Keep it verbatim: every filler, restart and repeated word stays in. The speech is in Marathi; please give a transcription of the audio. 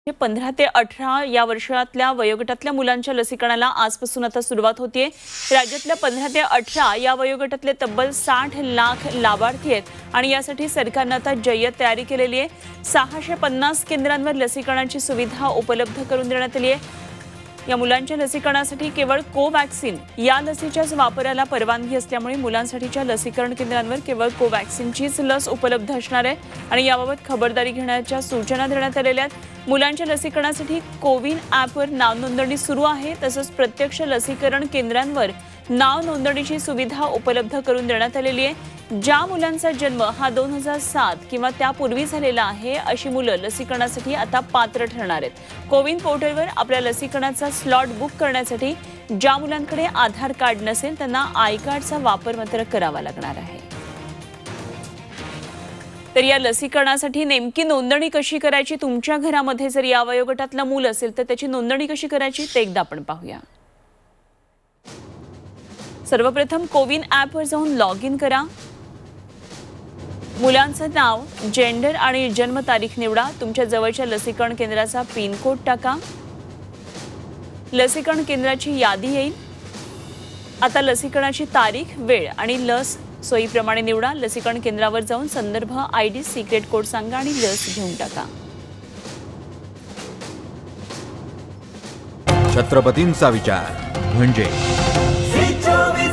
पंधरा ते अठरा या वर्षातल्या वयोगटातल्या मुलांच्या लसीकरणाला आजपासून आता सुरुवात होतीये। राज्यातल्या पंधरा ते अठरा या वयोगटातले तब्बल साठ लाख लाभार्थी आहेत आणि यासाठी सरकारने आता जय्यत तयारी केलेली आहे। सहाशे पन्नास केंद्रांवर लसीकरणाची सुविधा उपलब्ध करून देण्यात आली आहे। या मुलांच्या लसीकरणासाठी केवळ कोवॅक्सिन या लसीच्याच वापराला परवानगी असल्यामुळे मुलांसाठीच्या लसीकरण केंद्रांवर केवळ कोवॅक्सिनचीच लस उपलब्ध असणार आहे आणि याबाबत खबरदारी घेण्याच्या सूचना देण्यात आलेल्या आहेत। मुलांच्या लसीकरणासाठी कोविन ॲपवर नाव नोंदणी सुरू आहे। तसंच प्रत्यक्ष लसीकरण केंद्रांवर नाव नोंदणीची सुविधा उपलब्ध करून देण्यात आलेली आहे। ज्या मुलांचा जन्म हा दोन हजार सात किंवा त्यापूर्वी झालेला आहे अशी मुलं लसीकरणासाठी आता पात्र ठरणार आहेत। कोविन पोर्टलवर आपल्या लसीकरणाचा स्लॉट बुक करण्यासाठी ज्या मुलांकडे आधार कार्ड नसेल त्यांना आय कार्डचा वापर मात्र करावा लागणार आहे। तर या लसीकरणासाठी नेमकी नोंदणी कशी करायची, तुमच्या घरामध्ये जर या वयोगटातलं मूल असेल तर त्याची नोंदणी कशी करायची ते एकदा आपण पाहूया। सर्वप्रथम कोविन ॲपवर जाऊन लॉग इन करा। मुलांचं नाव, जेंडर आणि जन्मतारीख निवडा। तुमच्या जवळच्या लसीकरण केंद्राचा पिन कोड टाका। लसीकरण केंद्राची यादी येईल। आता लसीकरणाची तारीख, वेळ आणि लस सोयीप्रमाणे निवडा। लसीकरण केंद्रावर जाऊन संदर्भ आयडी, सिक्रेट कोड सांगा आणि लस घेऊन टाका। छत्रपतींचा विचार म्हणजे